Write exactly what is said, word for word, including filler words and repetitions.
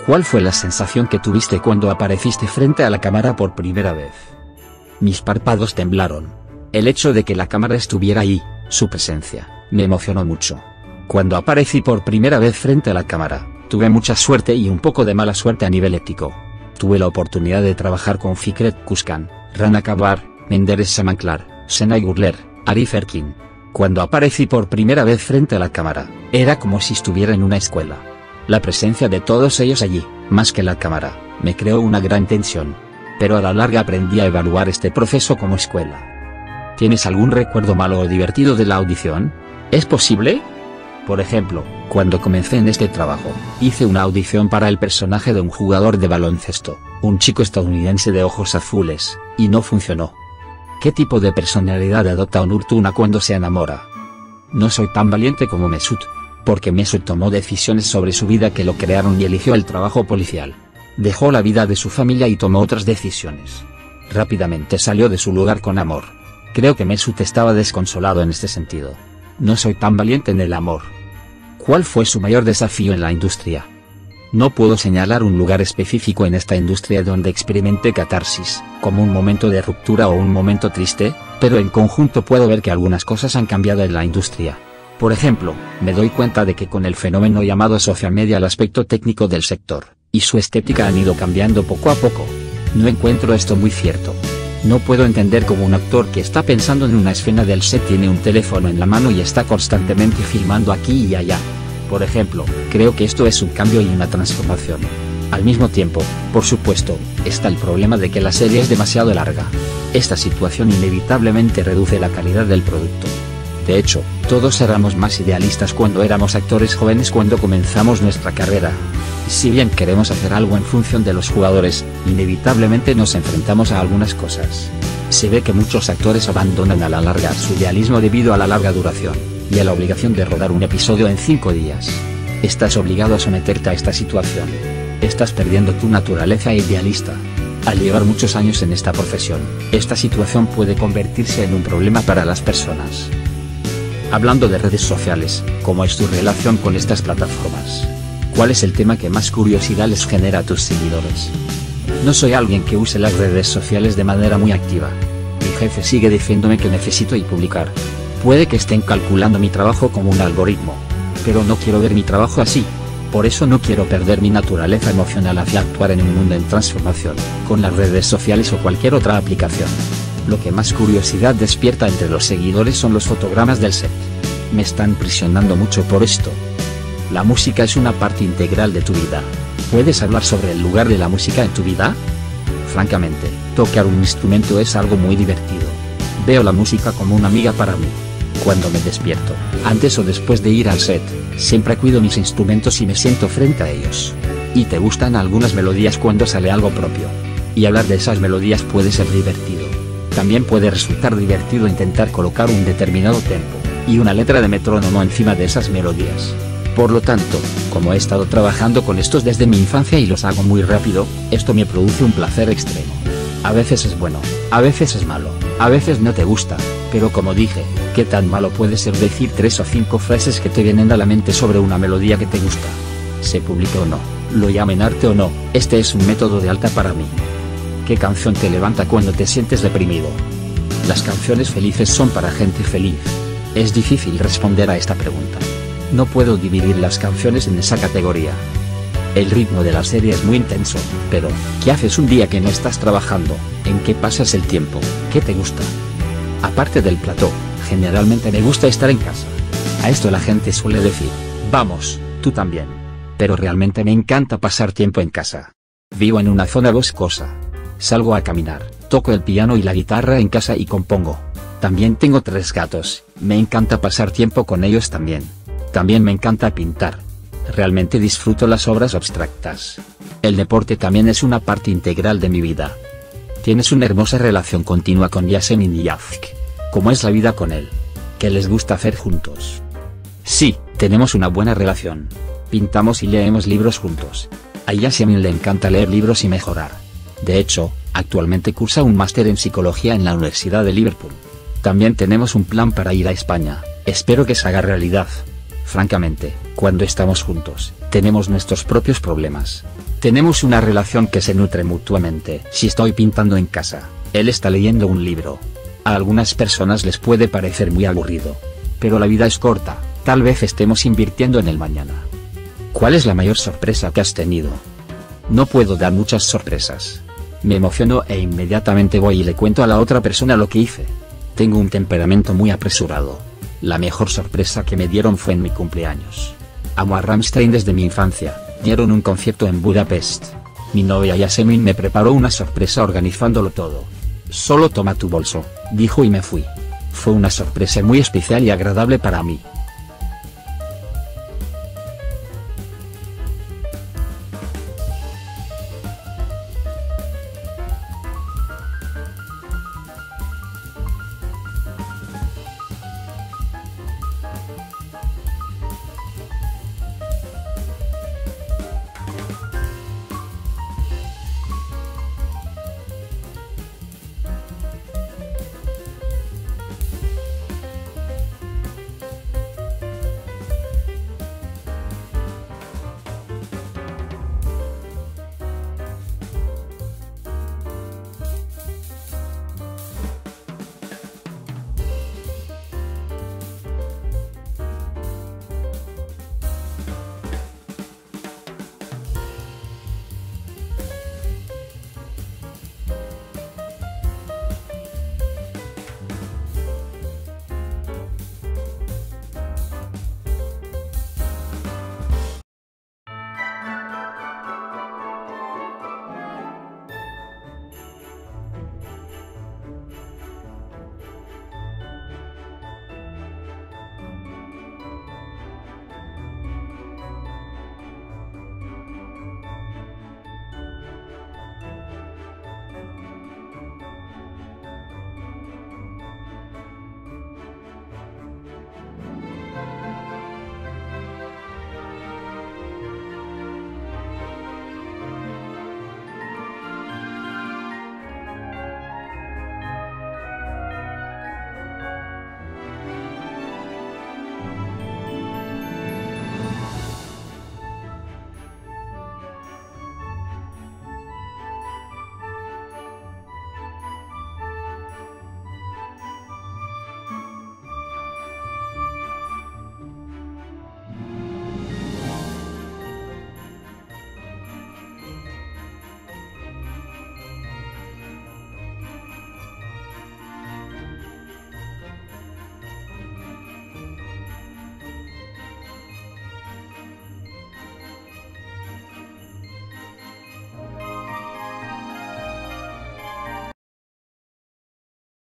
¿Cuál fue la sensación que tuviste cuando apareciste frente a la cámara por primera vez? Mis párpados temblaron. El hecho de que la cámara estuviera ahí, su presencia, me emocionó mucho. Cuando aparecí por primera vez frente a la cámara, tuve mucha suerte y un poco de mala suerte a nivel ético. Tuve la oportunidad de trabajar con Fikret Kuzkan, Rana Kabar, Menderes Samanklar, Senay Gurler, Arif Erkin. Cuando aparecí por primera vez frente a la cámara, era como si estuviera en una escuela. La presencia de todos ellos allí, más que la cámara, me creó una gran tensión. Pero a la larga aprendí a evaluar este proceso como escuela. ¿Tienes algún recuerdo malo o divertido de la audición? ¿Es posible? Por ejemplo, cuando comencé en este trabajo, hice una audición para el personaje de un jugador de baloncesto, un chico estadounidense de ojos azules, y no funcionó. ¿Qué tipo de personalidad adopta Onur Tuna cuando se enamora? No soy tan valiente como Mesut, porque Mesut tomó decisiones sobre su vida que lo crearon y eligió el trabajo policial. Dejó la vida de su familia y tomó otras decisiones. Rápidamente salió de su lugar con amor. Creo que Mesut estaba desconsolado en este sentido. No soy tan valiente en el amor. ¿Cuál fue su mayor desafío en la industria? No puedo señalar un lugar específico en esta industria donde experimenté catarsis, como un momento de ruptura o un momento triste, pero en conjunto puedo ver que algunas cosas han cambiado en la industria. Por ejemplo, me doy cuenta de que con el fenómeno llamado social media el aspecto técnico del sector, y su estética han ido cambiando poco a poco. No encuentro esto muy cierto. No puedo entender cómo un actor que está pensando en una escena del set tiene un teléfono en la mano y está constantemente filmando aquí y allá. Por ejemplo, creo que esto es un cambio y una transformación. Al mismo tiempo, por supuesto, está el problema de que la serie es demasiado larga. Esta situación inevitablemente reduce la calidad del producto. De hecho, todos éramos más idealistas cuando éramos actores jóvenes cuando comenzamos nuestra carrera. Si bien queremos hacer algo en función de los jugadores, inevitablemente nos enfrentamos a algunas cosas. Se ve que muchos actores abandonan a la larga su idealismo debido a la larga duración, y a la obligación de rodar un episodio en cinco días. Estás obligado a someterte a esta situación. Estás perdiendo tu naturaleza idealista. Al llevar muchos años en esta profesión, esta situación puede convertirse en un problema para las personas. Hablando de redes sociales, ¿cómo es tu relación con estas plataformas? ¿Cuál es el tema que más curiosidad les genera a tus seguidores? No soy alguien que use las redes sociales de manera muy activa. Mi jefe sigue diciéndome que necesito y publicar. Puede que estén calculando mi trabajo como un algoritmo, pero no quiero ver mi trabajo así. Por eso no quiero perder mi naturaleza emocional hacia actuar en un mundo en transformación, con las redes sociales o cualquier otra aplicación. Lo que más curiosidad despierta entre los seguidores son los fotogramas del set. Me están presionando mucho por esto. La música es una parte integral de tu vida. ¿Puedes hablar sobre el lugar de la música en tu vida? Francamente, tocar un instrumento es algo muy divertido. Veo la música como una amiga para mí. Cuando me despierto, antes o después de ir al set, siempre cuido mis instrumentos y me siento frente a ellos. Y te gustan algunas melodías cuando sale algo propio. Y hablar de esas melodías puede ser divertido. También puede resultar divertido intentar colocar un determinado tempo, y una letra de metrónomo encima de esas melodías. Por lo tanto, como he estado trabajando con estos desde mi infancia y los hago muy rápido, esto me produce un placer extremo. A veces es bueno, a veces es malo, a veces no te gusta, pero como dije, ¿qué tan malo puede ser decir tres o cinco frases que te vienen a la mente sobre una melodía que te gusta? Se publique o no, lo llamen arte o no, este es un método de alta para mí. ¿Qué canción te levanta cuando te sientes deprimido? Las canciones felices son para gente feliz. Es difícil responder a esta pregunta. No puedo dividir las canciones en esa categoría. El ritmo de la serie es muy intenso, pero, ¿qué haces un día que no estás trabajando? ¿En qué pasas el tiempo? ¿Qué te gusta? Aparte del plató, generalmente me gusta estar en casa. A esto la gente suele decir, vamos, tú también. Pero realmente me encanta pasar tiempo en casa. Vivo en una zona boscosa. Salgo a caminar, toco el piano y la guitarra en casa y compongo. También tengo tres gatos, me encanta pasar tiempo con ellos también. También me encanta pintar. Realmente disfruto las obras abstractas. El deporte también es una parte integral de mi vida. Tienes una hermosa relación continua con Yasemin y Yazk. ¿Cómo es la vida con él? ¿Qué les gusta hacer juntos? Sí, tenemos una buena relación. Pintamos y leemos libros juntos. A Yasemin le encanta leer libros y mejorar. De hecho, actualmente cursa un máster en psicología en la Universidad de Liverpool. También tenemos un plan para ir a España, espero que se haga realidad. Francamente, cuando estamos juntos, tenemos nuestros propios problemas. Tenemos una relación que se nutre mutuamente. Si estoy pintando en casa, él está leyendo un libro. A algunas personas les puede parecer muy aburrido. Pero la vida es corta, tal vez estemos invirtiendo en el mañana. ¿Cuál es la mayor sorpresa que has tenido? No puedo dar muchas sorpresas. Me emociono e inmediatamente voy y le cuento a la otra persona lo que hice. Tengo un temperamento muy apresurado. La mejor sorpresa que me dieron fue en mi cumpleaños. Amo a Rammstein desde mi infancia. Dieron un concierto en Budapest. Mi novia Yasemin me preparó una sorpresa organizándolo todo. Solo toma tu bolso, dijo y me fui. Fue una sorpresa muy especial y agradable para mí.